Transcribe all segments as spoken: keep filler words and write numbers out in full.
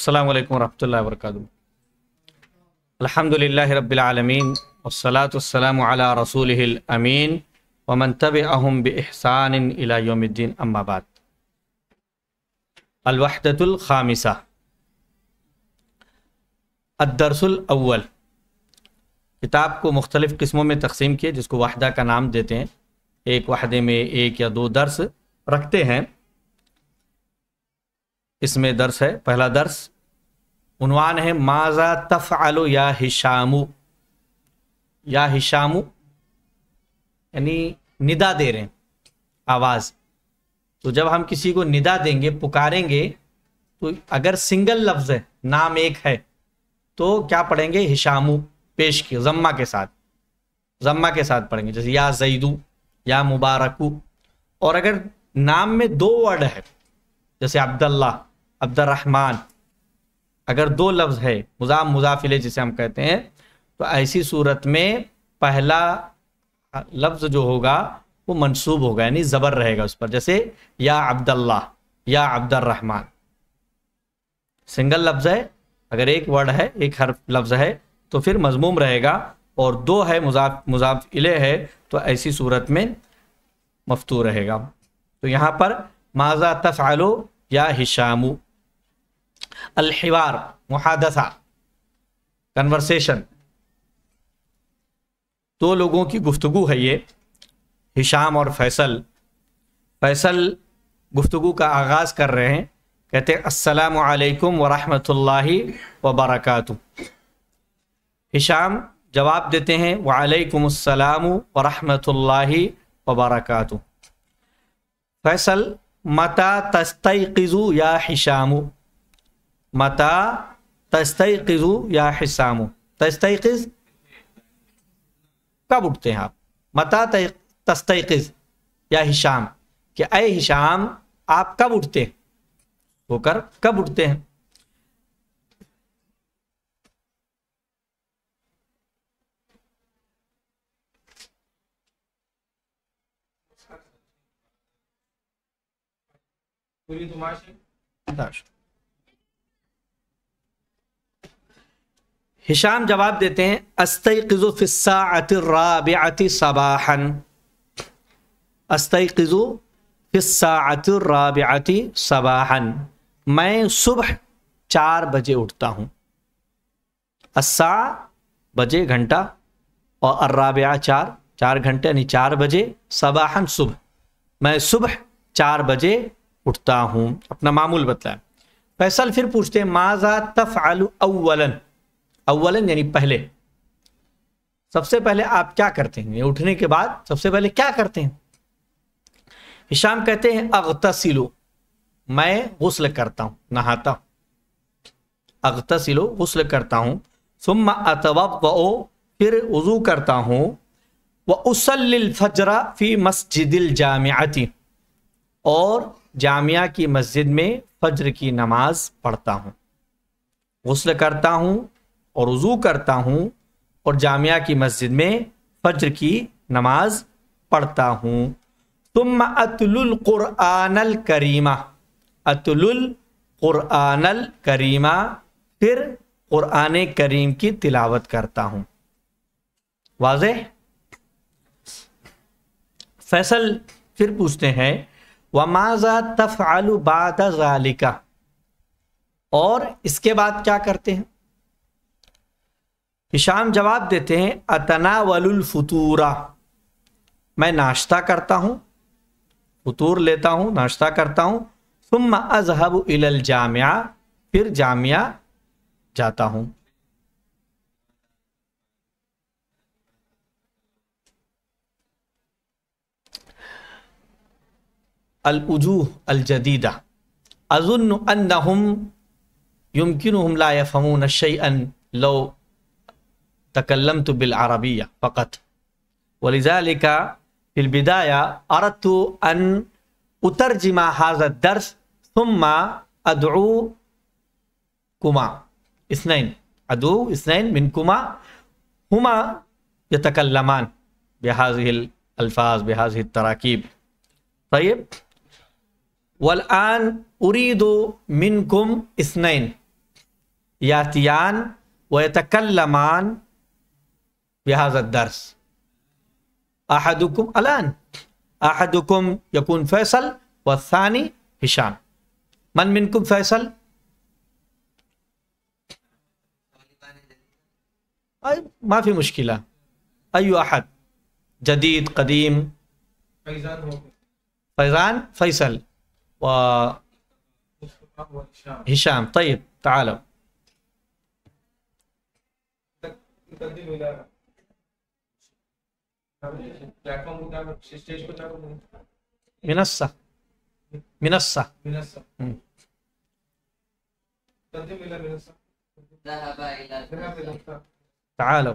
अस्सलामु अलैकुम वरहमतुल्लाहि वबरकातुहू। अल्हम्दुलिल्लाहि रब्बिल आलमीन वस्सलातु वस्सलामु अला रसूलिहिल अमीन व मन तबिअहुम बि इहसानिन इला यौमिद्दीन, अम्मा बाद। अल वहदतुल खामिसा, अद-दर्सुल अव्वल। किताब को मुख्तलिफ़ किस्मों में तकसीम किए, जिसको वाहदा का नाम देते हैं। एक वाहदे में एक या दो दर्स रखते हैं। इसमें दर्स है, पहला दर्स उन्वान है माज़ा तफ़अलु या हिशामु। या हिशामु यानी निदा दे रहे हैं, आवाज़। तो जब हम किसी को निदा देंगे, पुकारेंगे, तो अगर सिंगल लफ्ज़ है, नाम एक है, तो क्या पढ़ेंगे? हिशामु पेश किया जम्मा के साथ, जम्मा के साथ पढ़ेंगे, जैसे या ज़ैदू या मुबारकू। और अगर नाम में दो वर्ड है, जैसे अब्दुल्ला, अब्दुर्रहमान, अगर दो लफ्ज़ है, मुज़ाफ मुज़ाफिले जिसे हम कहते हैं, तो ऐसी सूरत में पहला लफ्ज़ जो होगा वो मंसूब होगा, यानी ज़बर रहेगा उस पर। जैसे या अब्दुल्ला या अब्दुर्रहमान, सिंगल लफ्ज़ है, अगर एक वर्ड है, एक हर्फ लफ्ज़ है, तो फिर मज़मूम रहेगा। और दो है, मुज़ाफ मुज़ाफ इले है, तो ऐसी सूरत में मफ्तू रहेगा। तो यहाँ पर माज़ा तफ़अलु या हिशामु। अल-हिवार, मुहादसा, कन्वर्सेशन। दो लोगों की गुफ्तगू है ये, हिशाम और फैसल। फैसल गुफ्तगू का आगाज़ कर रहे हैं, कहते हैं अस्सलामु अलैकुम व रहमतुल्लाहि व बरकातुहू। हिशाम जवाब देते हैं व अलैकुमुस्सलामु व रहमतुल्लाहि व बरकातुहू। फैसल मता तस्तैक़िज़ु या हिशामु। मता तस्तैक़िज़ु या हिशामु। तस्तैक़िज़ कब उठते हैं आप? मता तस्तैक़िज़ या हिशाम, कि ऐ हिशाम आप कब उठते हैं? होकर कब उठते हैं? हिशाम जवाब देते हैं अस्तैक़िज़ु फ़िस्साअति अर्राबिअति सबाहन। अस्तैक़िज़ु फ़िस्साअति अर्राबिअति सबाहन, मैं सुबह चार बजे उठता हूँ। अस्सा बजे घंटा, और अर्राबिआ चार, चार घंटे यानी चार बजे। सबाहन सुबह, मैं सुबह चार बजे उठता हूँ। अपना मामूल बतलाया। फैसल फिर पूछते हैं माज़ा तफ़अलु अव्वलन। अव्वलन यानी पहले, सबसे पहले आप क्या करते हैं? उठने के बाद सबसे पहले क्या करते हैं? हिशाम कहते हैं अग़तसिलु, मैं गुस्ल करता हूँ, नहाता हूँ। अग़तसिलु गुस्ल करता हूँ। सुम्मा अतवव्वउ, फिर वज़ू करता हूँ। व उसल्लिल फ़ज्र फ़ी मस्जिदिल जामिअति, और जामिया की मस्जिद में फ़ज्र की नमाज पढ़ता हूँ। गुस्ल करता हूँ और वज़ू करता हूँ, और जामिया की मस्जिद में फ़ज्र की नमाज पढ़ता हूँ। तुम अतलुल क़ुरआनल करीमा। अतलुल क़ुरआनल करीमा, फिर क़ुरआन करीम की तिलावत करता हूँ। वाज़ेह? फैसल फिर पूछते हैं वमाज़ा तफ़अलु बाद ज़ालिका, और इसके बाद क्या करते हैं? हिशाम जवाब देते हैं अतनावलुल फ़ुतूरा, मैं नाश्ता करता हूँ, फ़ुतूर लेता हूँ, नाश्ता करता हूँ। सुम्मा अज़हबु इलल जामिया, फिर जामिया जाता हूँ। अल-उजूह अल-जदीदा, अज़ुन्नु अन्नहुम युमकिनुहुम ला यफ़हमून शैअन लौ तकल्लमतु बिल अरबिय्या फ़क़त, वलिज़ालिका फ़िल बिदाया अरदतु अन उतरजिमा हाज़ा दर्स सुम्मा अदऊकुमा इस्नैन, अदऊ इस्नैन मिनकुमा हुमा यतकल्लमान बिहाज़िहिल अल्फ़ाज़ बिहाज़िहित तराकीब। तय्यब। वल आन उरीदु मिनकुम इस्नैन, यातियान व यतकल्लमान बिहाज़ा दर्स। अहदुकुम अलान, अहदुकुम यकून फैसल वसानी हिशाम। मन मिनकुम फैसल? ما في مشكلة، أي أحد جديد قديم؟ فيزان فيصل و هشام. طيب تعالوا. منصة منصة تعالوا.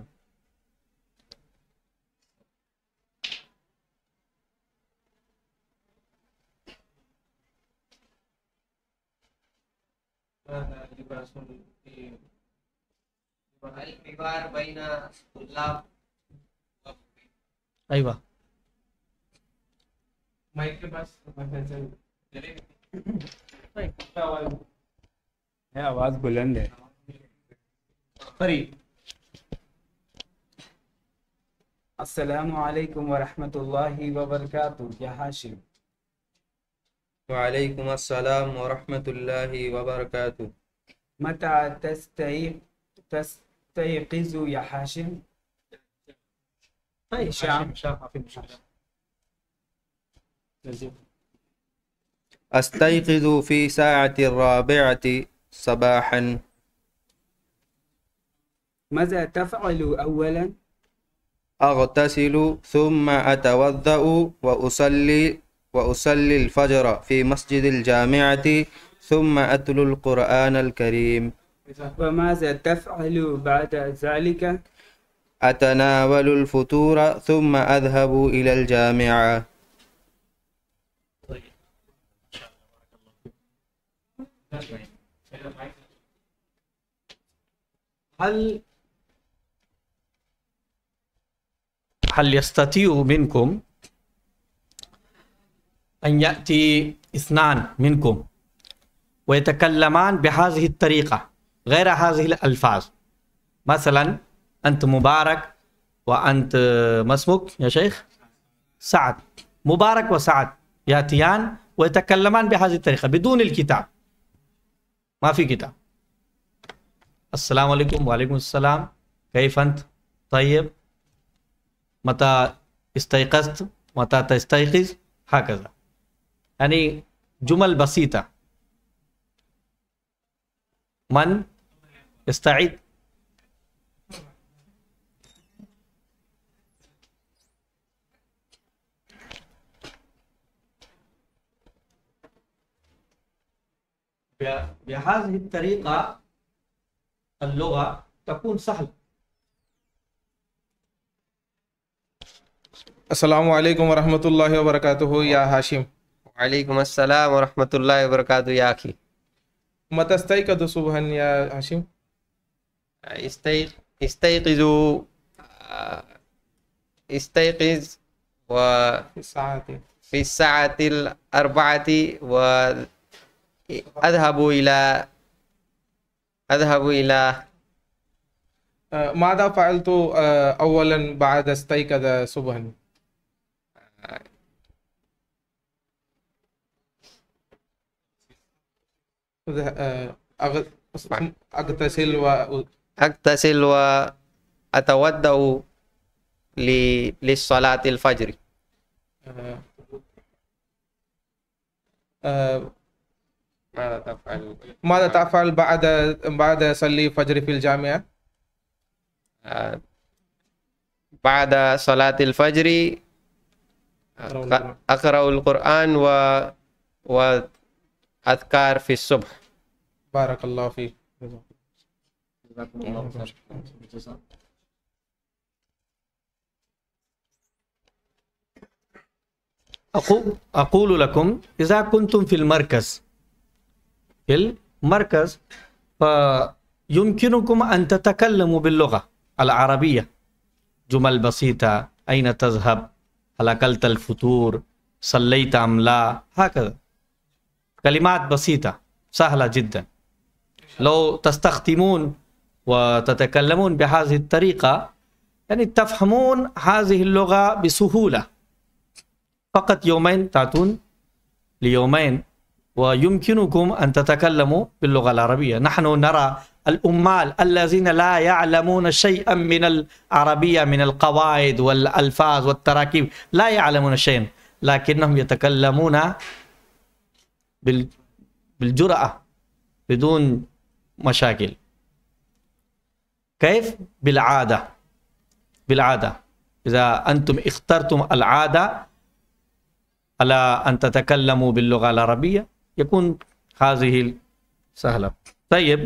الحوار بين الطلاب. أيوة माइक के पास है, आवाज बुलंद है। फरीद। अस्सलामु अलैकुम व रहमतुल्लाहि व बरकातुहू। या हाशिम। वालेकुम अस्सलाम व रहमतुल्लाहि व बरकातुहू। मता तस्तयक़ तस्तयक़िज़ु या हाशिम। हिशाम। أستيقظ في ساعة الرابعة صباحا. ماذا تفعل أولا؟ أغتسل ثم أتوضأ وأصلي وأصلي الفجر في مسجد الجامعة ثم أتلو القرآن الكريم. وماذا تفعل بعد ذلك؟ أتناول الفطور ثم أذهب إلى الجامعة. هل هل يستطيع منكم أن يأتي اثنان منكم ويتكلمان بهذه الطريقة غير هذه الألفاظ؟ مثلا أنت مبارك وأنت ما اسمك يا شيخ؟ سعد. مبارك وسعد يأتيان ويتكلمان بهذه الطريقة بدون الكتاب، ما في كتاب. السلام عليكم. وعليكم السلام، كيف أنت؟ طيب، متى استيقظت؟ متى تستيقظ؟ هكذا، يعني جمل بسيطة. من يستعيد؟ بهذه الطريقة اللغة تكون سهلة. अस्सलामु अलैकुम वरहमतुल्लाहि वबरकातुहू। या हाशिम। वालेकुम अस्सलाम व रहमतुल्लाहि व बरकातुहू। या अखी। मता इस्तयक़ज़ सुबहन या हाशिम। استيقظ استيقظ و الساعة في الساعة الأربعة وأذهب إلى أذهب إلى ماذا فعلت أولا بعد استيقظ صبحا؟ أغتسل و أغتسل وأتوضأ للصلاة الفجر. ماذا تفعل؟ ماذا تفعل بعد بعد صلي الفجر في الجامعة؟ بعد صلاة الفجر أقرأ القرآن و وأذكار في الصبح. بارك الله فيك. أقول لكم إذا كنتم في المركز في المركز فيمكنكم أن تتكلموا باللغة العربية، جمل بسيطة: أين تذهب؟ هل أكلت الفطور؟ صليت أم لا؟ هكذا كلمات بسيطة سهلة جدا. لو تستخدمون وتتكلمون بهذه الطريقة يعني تفهمون هذه اللغة بسهولة. فقط يومين تأتون ليومين ويمكنكم أن تتكلموا باللغة العربية. نحن نرى الأمال الذين لا يعلمون شيئا من العربية من القواعد والألفاظ والتراكيب، لا يعلمون شيئا، لكنهم يتكلمون بالجرأة بدون مشاكل. كيف؟ بالعادة. بالعادة إذا أنتم اخترتم العادة على أن تتكلموا باللغة العربية يكون هذه سهلة. طيب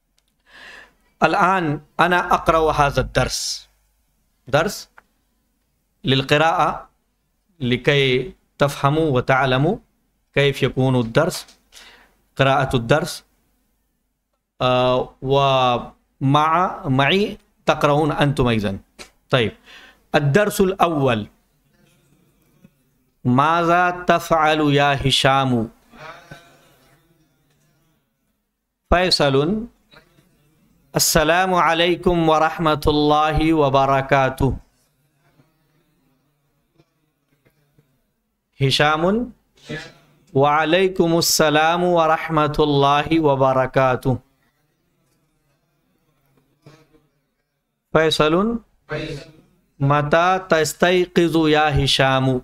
الآن أنا أقرأ هذا الدرس، درس للقراءة لكي تفهموا وتعلموا كيف يكون الدرس، قراءة الدرس، آه ومع معي تقرؤون أنتم أيضا. طيب الدرس الأول: ماذا تفعل يا هشام؟ فيصل: السلام عليكم ورحمة الله وبركاته. هشام: وعليكم السلام ورحمة الله وبركاته. فيصل: متى تستيقظ يا هشام؟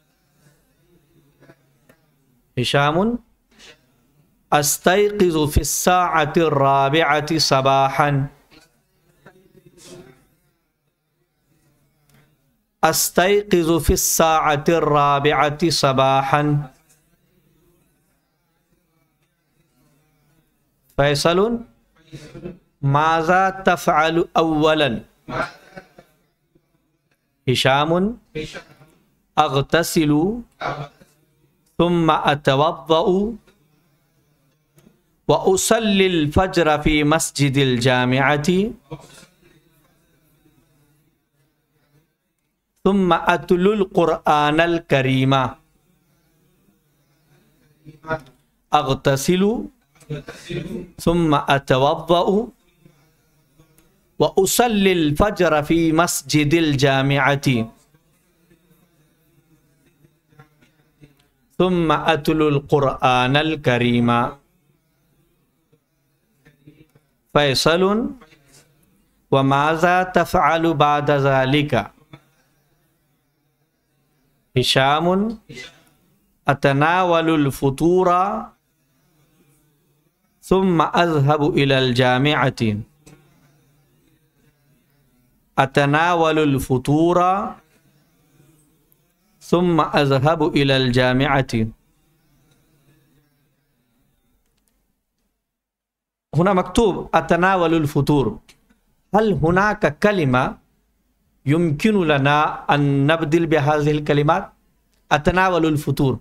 هشام: أستيقظ في الساعة الرابعة صباحا. أستيقظ في الساعة الرابعة صباحا. فيصل: ماذا تفعل أولا؟ هشام: أغتسل ثم أتوضأ وأصلي الفجر في مسجد الجامعة ثم أتلو القرآن الكريم. أغتسل ثم أتوضأ وأصلي الفجر في مسجد الجامعة ثم أتلو القرآن الكريم. فيصل: وماذا تفعل بعد ذلك؟ هشام: أتناول الفطور ثم أذهب إلى الجامعة. أتناول الفطور ثم أذهب إلى الجامعة. هنا مكتوب أتناول الفطور. هل هناك كلمة يمكن لنا أن نبدل بهذه الكلمات؟ أتناول الفطور.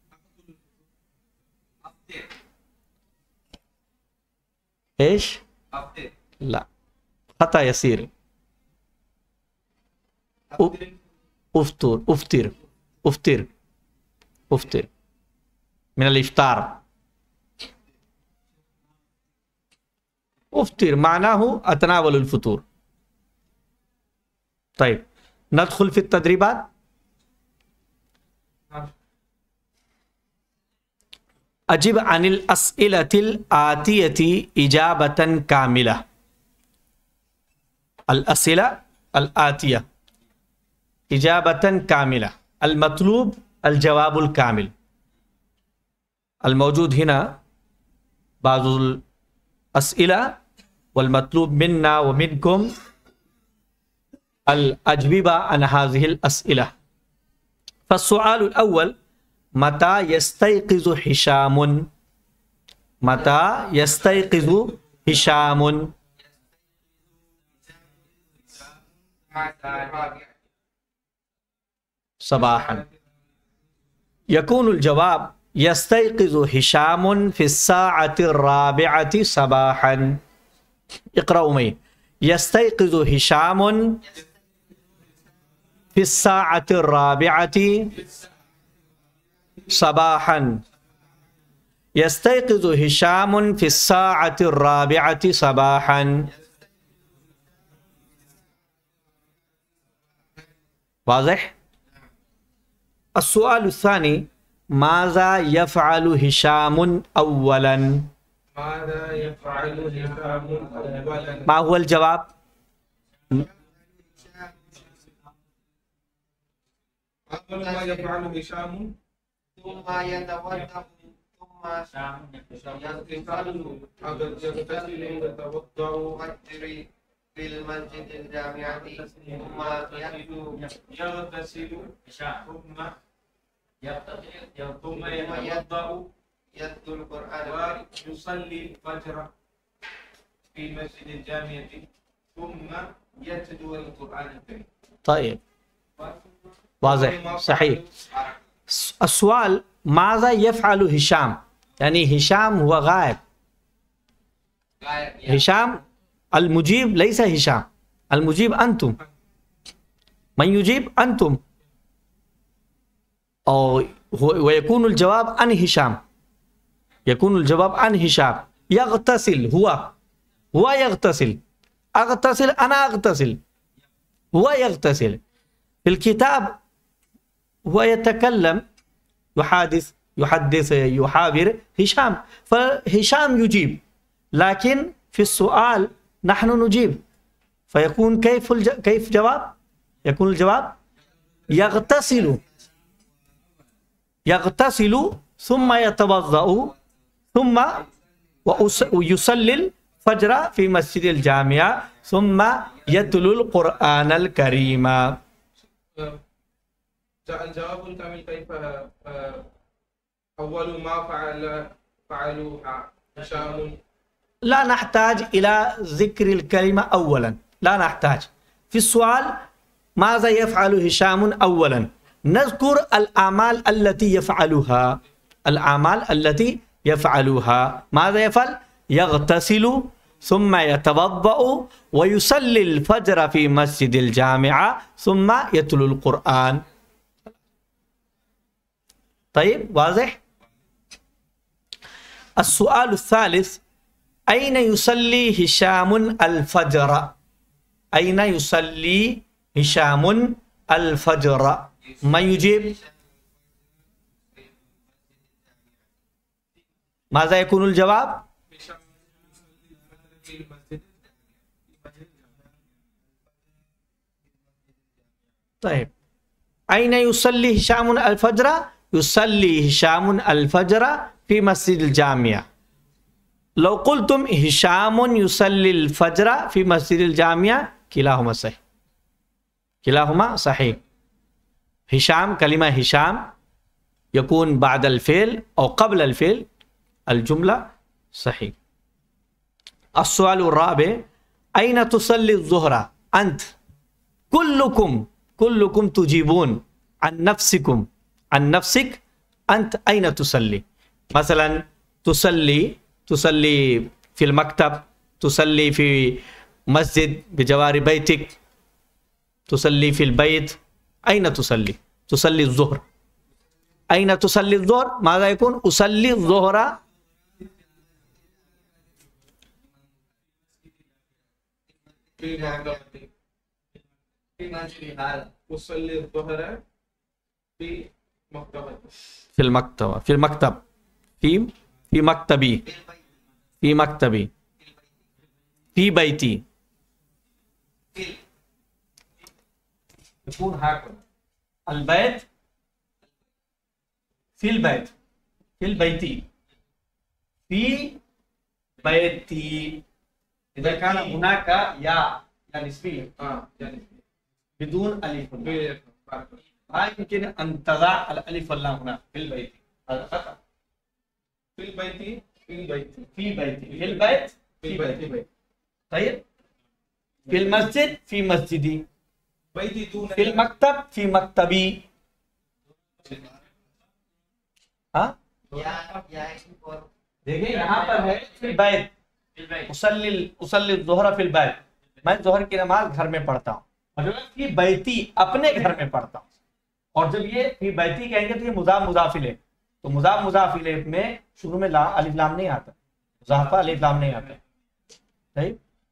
إيش؟ لا، خطأ يسير. أفطر أفطر أفطر أفطر من الإفطار. أفطر معناه أتناول الفطور. طيب ندخل في التدريبات. أجب عن الأسئلة الآتية إجابة كاملة. الأسئلة الآتية إجابة كاملة. المطلوب الجواب الكامل. الموجود هنا بعض الأسئلة والمطلوب منا ومنكم الأجوبة عن هذه الأسئلة. فالسؤال الأول: متى يستيقظ هشام؟ متى يستيقظ هشام؟ صباحا. يكون الجواب: يستيقظ هشام في الساعة الرابعة صباحا. اقرأوا معي: يستيقظ هشام في الساعة الرابعة صباحا. यस्तयक़िज़ु हिशामुन फ़िस्साअति अर्राबिअति सबाहन। वाज़ेह। अस्सुआलु अस्सानी माज़ा यफ़अलु हिशामुन अव्वलन। माज़ा यफ़अलु हिशामुन अव्वलन। मा हुवल जवाब? अव्वल मा यफ़अलु हिशामुन ثم يتوضأ ثم يغتسل अगर यग़तसिलु यतवद्दउ يفطر في المسجد الجامع ثم يتلو يغتسل ثم ثم يتوضأ يتلو القرآن ويصلي الفجر في مسجد الجامعة ثم يتلو القرآن الكريم. طيب वाज़ेह सही। अस्सवाल माज़ा यफ़अलु हिशाम, यानी हिशाम हुआ गायब। हिशाम अल मुजीब लैसा हिशाम, अल मुजीब अंतुम, मन युजीब अंतुम, और वयकूनुल जवाब अन हिशाम, यकूनुल जवाब अन हिशाम। यग़तसिल हुआ हुआ यग़तसिल, अग़तसिल अना अग़तसिल, हुआ यग़तसिल। फिल किताब हुआ यतकल्लम युहादिस युहद्दिस युहाविर हिशाम, फहिशाम युजीब, लाकिन फिल सुआल नहनु नुजीब, फयकून कैफ कैफ जवाब, यकून जवाब यग़तसिलु यग़तसिलु सुम्मा यतवज़्ज़उ सुम्मा युसल्लिल फज्र फी मस्जिदिल जामिया सुम्मा यतलुल कुरआनल करीमा। الجواب الكامل كيف أول ما فعل فعلوا هشام؟ لا نحتاج إلى ذكر الكلمة أولا، لا نحتاج. في السؤال ماذا يفعل هشام أولا، نذكر الأعمال التي يفعلها، الأعمال التي يفعلها. ماذا يفعل؟ يغتسل ثم يتوضأ ويصلي الفجر في مسجد الجامعة ثم يتلو القرآن. طيب واضح؟ السؤال الثالث أين يصلي هشام الفجر؟ أين يصلي هشام الفجر؟ ما يجيب؟ ماذا يكون الجواب؟ طيب أين يصلي هشام الفجر؟ يصلي هشام الفجر في مسجد الجامعة. لو قلتم هشام يصلي الفجر في مسجد الجامعة كلاهما صحيح، كلاهما صحيح. هشام كلمة هشام يكون بعد الفعل أو قبل الفعل، الجملة صحيح. السؤال الرابع أين تصلي الظهر أنت؟ كلكم كلكم تجيبون عن نفسكم، عن نفسك أنت أين تصلي؟ مثلا تصلي تصلي في المكتب، تصلي في مسجد بجوار بيتك، تصلي في البيت، أين تصلي؟ تصلي الظهر. أين تصلي الظهر؟ ماذا يكون؟ أصلي الظهر في مكتبتي، في مسجد هذا أصلي الظهر في مكتبتي، في المكتب، في المكتب، في في مكتبي، في مكتبي، في بيتي. يكون هكذا البيت في البيت، في البيت، في بيتي. إذا كان هناك يا يا نسبية آه يعني بدون ألف في ما يمكن أن تضع الألف واللام هنا في البيت، هذا خطأ. في البيت، في البيت، في بيتي، في البيت، في البيت، بيتي. طيب في المسجد، في مسجدي، بيتي دون في المكتب، في مكتبي. हाँ या या और देखिए यहाँ पर है फिल बैत, उसल्ली उसल्ली ज़ोहरा फिल बैत, मैं जोहर की नमाज घर में पढ़ता हूँ। मतलब कि बैती अपने घर में पढ़ता हूँ। और जब ये फी बैती कहेंगे तो ये मुजाफ मुजाफिल है, तो मुजाफ मुजाफ इलैह में शुरू में ला अलिफ लाम नहीं आता, मुजाफा अलिफ लाम नहीं आता। सही।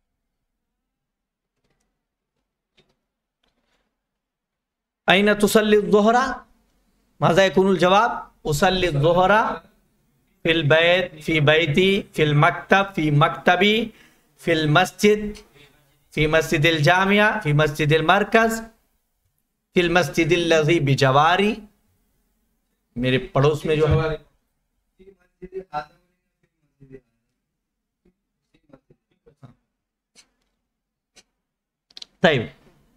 ऐन तुसल्ली ज़ुहरा, माज़ा यकूनुल जवाब? उसल्ली ज़ुहरा फिल बैत, फी बैती, फिल मक्तब, फी मक्तबी, फिल मस्जिद, फी मस्जिदिल जामिया, फी मस्जिदिल मरकज, फिल मस्जिदिल लज़ी बिजवारी, मेरे पड़ोस में जो है। तैब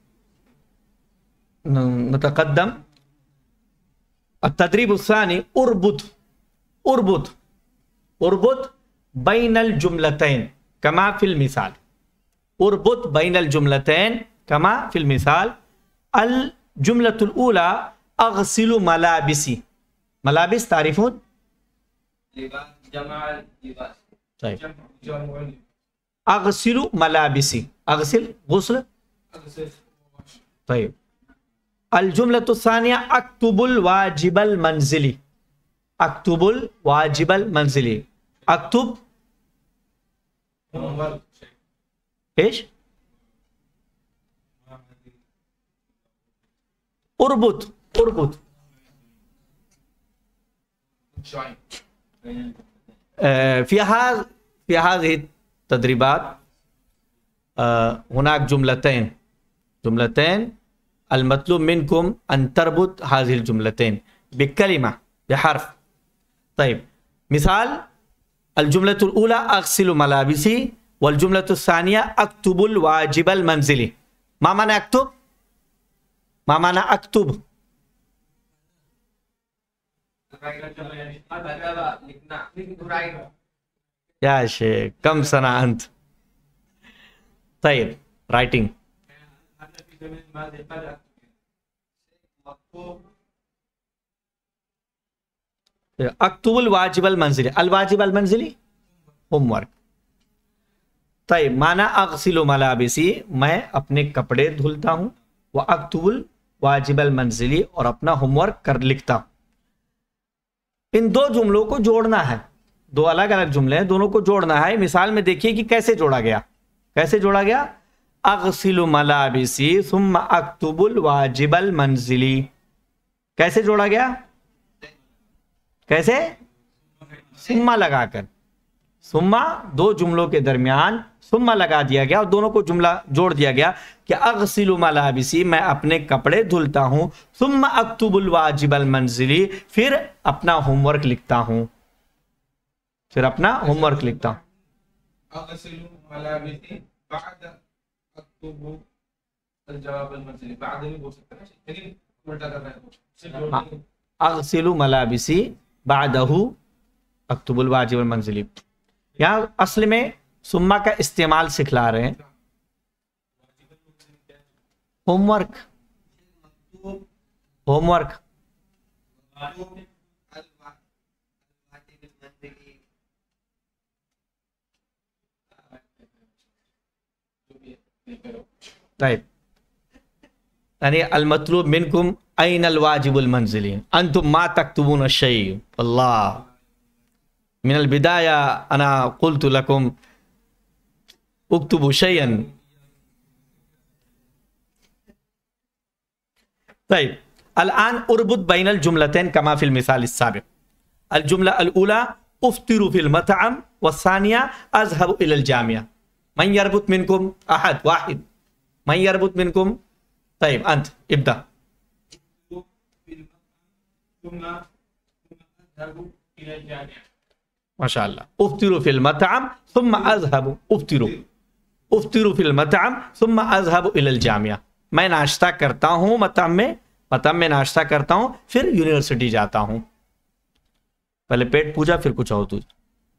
मुतक़द्दम अत-तदरीब उस्सानी उर्बुत, उर्बुत उर्बुत बैनल जुमलतैन कमा फिल मिसाल, उर्बुत बैनल जुमलतैन कमा फिल मिसाल। अल जुमलतुल ऊला अग़सिलु मलाबिसी, मलाबिस तारीफुन अग़सिलु मलाबिसी, अग़सिल गुस्ल। तैब अल जुमलतु सानिया अक्तुबुल वाजिबल मंजिली, अक्तुबुल वाजिबल मंजिली, अक्तुब ايش؟ اربط اربط في هذا في هذه التدريبات هناك جملتين جملتين المطلوب منكم أن تربط هذه الجملتين بكلمة بحرف. طيب مثال الجملة الأولى أغسل ملابسي والجملة الثانية أكتب الواجب المنزلي. ما معنى أكتب؟ ما معنى أكتب؟ يا شيخ كم سنة أنت؟ طيب writing. अक्तुबुल वाजिबल मंजिली, अल वाजिबल मंजिली होमवर्क। तय माना अग़सिलु मलाबिसी, मैं अपने कपड़े धुलता हूँ, व अक्तुबुल वाजिबल मंजिली, और अपना होमवर्क कर लिखता हूँ। इन दो जुमलों को जोड़ना है, दो अलग अलग जुमले हैं, दोनों को जोड़ना है। मिसाल में देखिए कि कैसे जोड़ा गया, कैसे जोड़ा गया? अग़सिलु मलाबिसी सुम्मा अक्तुबुल वाजिबल मंजिली, कैसे जोड़ा गया? कैसे? सुम्मा लगाकर, सुम्मा दो जुमलों के दरमियान सुम्मा लगा दिया गया और दोनों को जुमला जोड़ दिया गया कि अग़सिलु मलाबिसी, मैं अपने कपड़े धुलता हूं, सुम्मा अक्तुबुल वाजिबल मंजिली, फिर अपना होमवर्क लिखता हूं, फिर अपना होमवर्क लिखता हूं। अग़सिलु मलाबिसी बाद अक्तुबु अल जवाब अल मंजिली, बाद में बोल सकते हैं लेकिन उल्टा कर रहा है। अग़सिलु मलाबिसी बादहु अक्तुबुल वाजिबल मंजिली। यहां असल में सुम्मा का इस्तेमाल सिखला रहे हैं। होमवर्क, होमवर्क طيب यानी अल मतलूब मिनकुम ऐन अल वाजिबुल मंजिली अंतुम मा तक्तुबून शै। अल्लाह मिनल बिदाया अना कुल्तु लकुम उक्तुबू शैअन। طيب الآن أربط بين الجملتين كما في المثال السابق. الجملة الأولى أفطر في المطعم والثانية أذهب إلى الجامعة. من يربط منكم؟ أحد واحد من يربط منكم؟ طيب أنت ابدأ. ما شاء الله. أفطر في المطعم ثم أذهب أفطر أفطر في المطعم ثم أذهب إلى الجامعة. मैं नाश्ता करता हूं मतम में, मतम में नाश्ता करता हूं, फिर यूनिवर्सिटी जाता हूं। पहले पेट पूजा फिर कुछ और तुझ।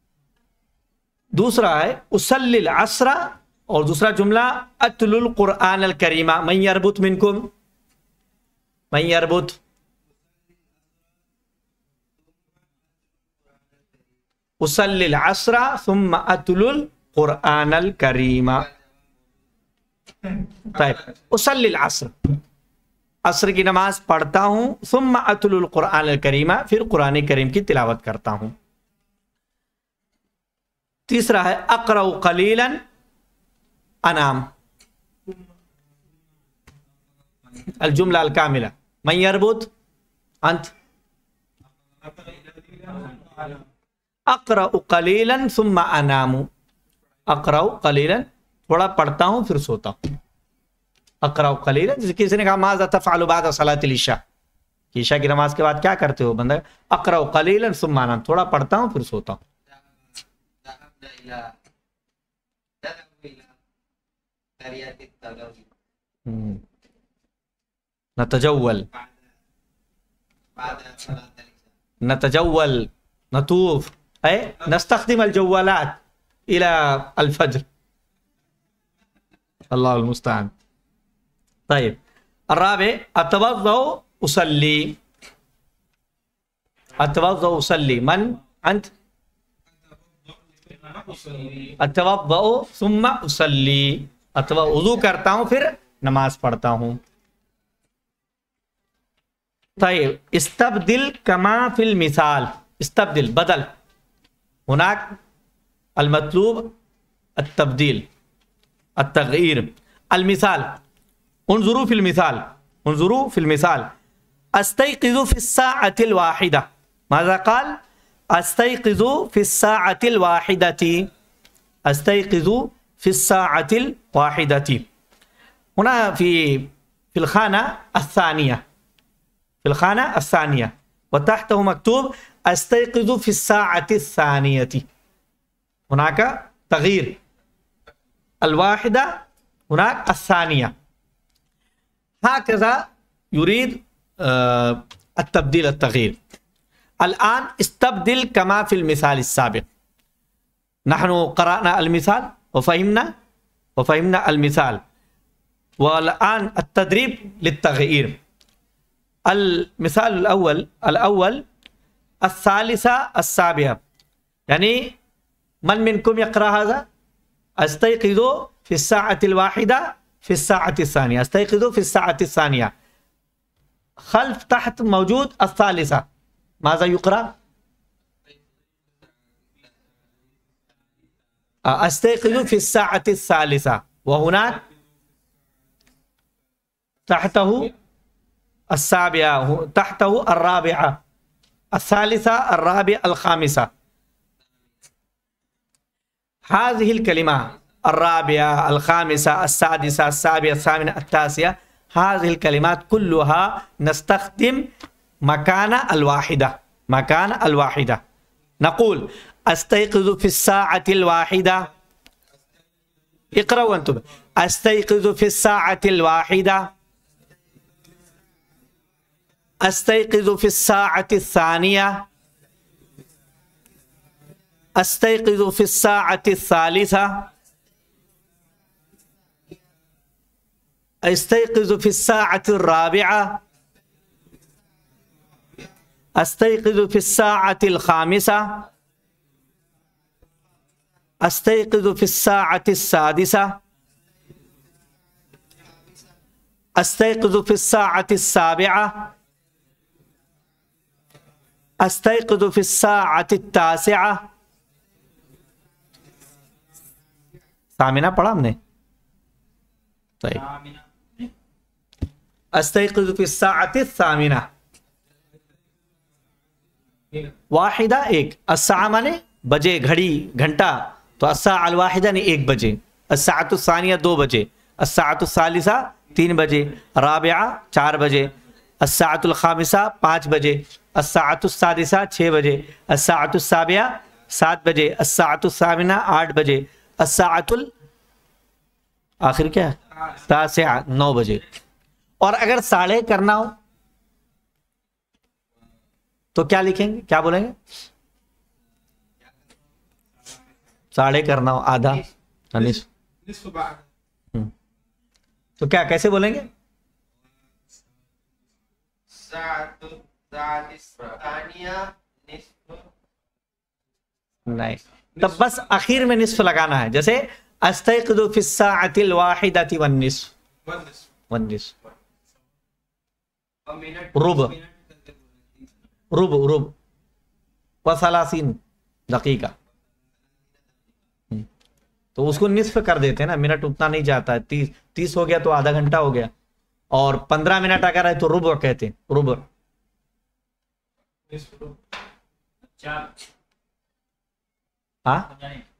दूसरा है उसल्लिल असरा, और दूसरा जुमला अतलुल कुरआन अल करीमा। मन यरबुत मिनकुम? मन यरबुत? उसल्लिल असरा सुम्मा अतलुल कुरआन अल करीमा। طيب उसल्लिल असर, असर की नमाज पढ़ता हूं, सुम्मा अतलुल कुरान अल करीमा, फिर कुरान करीम की तिलावत करता हूं। तीसरा है अक़रउ क़लीलन अनाम, अल जुमला अल कामिला, मन यरबुत अंत, अक़रउ क़लीलन सुम्मा अनामु, अक़रउ क़लीलन थोड़ा पढ़ता हूं फिर सोता हूं। अक़रउ क़लीलन, जैसे किसी ने कहा माज़ा तफ़अलु बअद सलातिल इशा, ईशा की नमाज के बाद क्या करते हो बंदा, अक़रउ क़लीलन सुम्मा अनाम, थोड़ा पढ़ता हूं फिर सोता हूं। नतजव्वल, नतजव्वल, नतूफ, ऐ नस्तख़दिम अल जव्वालात इला अल फज्र, अल्लाहुल मुस्तआन। तय्यब, अर्राबे अतवज़्ज़उ उसल्ली, अतवज़्ज़उ उसल्ली, मन अंत, अतवज़्ज़उ सुम्मा उसल्ली, अथवा वुज़ू करता हूं फिर नमाज पढ़ता हूं। तय्यब, इस्तब्दिल कमा फिल मिसाल, इस्तब्दिल बदल, हुनाक अल मतलूब अत्तब्दील अत्तग़यीर, अल मिसाल उन्ज़ुरू फिल मिसाल, उन्ज़ुरू फिल मिसाल, अस्तयक़िज़ु फ़िस्साअतिल वाहिदा, माज़ा क़ाल, अस्तयक़िज़ु फ़िस्साअतिल वाहिदति, अस्तयक़िज़ु फ़िस्साअतिल वाहिदति, हुना फ़ी फ़िल ख़ाना अस्सानिया, फ़िल ख़ाना अस्सानिया व तहतहु मक्तूब अस्तयक़िज़ु फ़िस्साअतिस सानियति, हुनाका तग़यीर, अल वाहिदा हुनाक अस्सानिया, हाकज़ा युरीद अत्तब्दील अत्तग़यीर। अल-आन इस्तब्दिल कमा फ़िल मिसाल अस्साबिक़, नहनु क़रअना अल मिसाल व फ़हिमना व फ़हिमना अल मिसाल, व अल-आन अत्तदरीब लित्तग़यीर। अल मिसाल अल अव्वल, अल अव्वल अस्सालिसा अस्साबिया, यानी मन मिनकुम यक़रा हाज़ा, अस्तयक़िज़ु फ़िस्साअतिल वाहिदा फ़िस्साअतिस सानिया, अस्तयक़िज़ु फ़िस्साअतिस सानिया, खल्फ तहत मौजूद अस्सालिसा, माज़ा युक़रा, अस्तयक़िज़ु फ़िस्साअतिस सालिसा, व हुनाक तहतहु अस्साबिया, तहतहु अर्राबिआ, अस्सालिसा अर्राबिआ अल ख़ामिसा। हाज़िहिल कलिमा अर्राबिआ अल ख़ामिसा अस्सादिसा अस्साबिआ अस्सामिना अत्तासिया, हाज़िहिल कलिमात कुल्लुहा नस्तख़दिम मकाना अल वाहिदा, मकाना अल वाहिदा, नक़ूल अस्तयक़िज़ु फ़िस्साअतिल वाहिदा, इक़राउ अंतुम, अस्तयक़िज़ु फ़िस्साअतिल वाहिदा, अस्तयक़िज़ु फ़िस्साअतिस सानिया, अस्तयक़िज़ु फ़िस्साअतिस सालिसा, अस्तयक़िज़ु फ़िस्साअतिर राबिआ, अस्तयक़िज़ु फ़िस्साअतिल ख़ामिसा, अस्तयक़िज़ु फ़िस्साअतिस सादिसा, अस्तयक़िज़ु फ़िस्साअतिस साबिआ, अस्तयक़िज़ु फ़िस्साअतित तासिआ। सामिना पढ़ा हमने, अस्तयक़िज़ु फ़िस्साअतिस सामिना, वाहिदा एक, अस्सा माने बजे घड़ी घंटा, तो अस्सा अल वाहिदा ने एक बजे, अस्साअतुस सानिया दो बजे, अस्साअतुस सालिसा तीन बजे, राबिआ चार बजे, अस्साअतुल ख़ामिसा पाँच बजे, अस्साअतुस सादिसा छः बजे, अस्साअतुस साबिआ सात बजे, अस्साअतुस सामिना आठ बजे, अस्साअतुल आखिर क्या है तासिआ नौ बजे। और अगर साढ़े करना हो तो क्या लिखेंगे, क्या बोलेंगे, साढ़े करना हो आधा निस्फ, तो क्या कैसे बोलेंगे, नहीं, तब बस आखिर में निस्फ लगाना है, जैसे अस्तयक़िज़ु फ़िस्साअतिल वाहिदति वन निस्फ, वन निस्फ, रुब रुब रुब वसलासीन दकीका। तो उसको निस्फ कर देते हैं ना, मिनट उतना नहीं जाता है। तीस तीस हो गया तो आधा घंटा हो गया, और पंद्रह मिनट अगर है तो रुब कहते हैं, रुब। हाँ,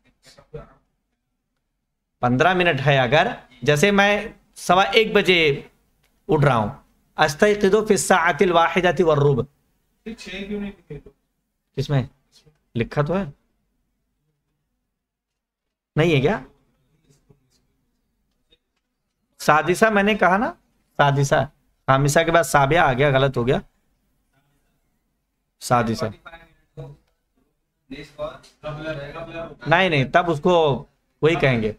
पंद्रह मिनट है अगर, जैसे मैं सवा एक बजे उठ रहा हूं, अस्तयक़िज़ु फ़ी स्साअतिल वाहिदति वर्रुब। छह क्यों नहीं लिखे? तो किसमें लिखा तो है, नहीं है क्या? सादिसा मैंने कहा ना, सादिसा, खामिसा के बाद साबिया आ गया, गलत हो गया। सादिसा नहीं नहीं, तब उसको वही कहेंगे।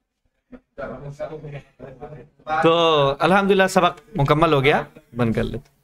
तो अल्हम्दुलिल्लाह सबक मुकम्मल हो गया, बंद कर लेते।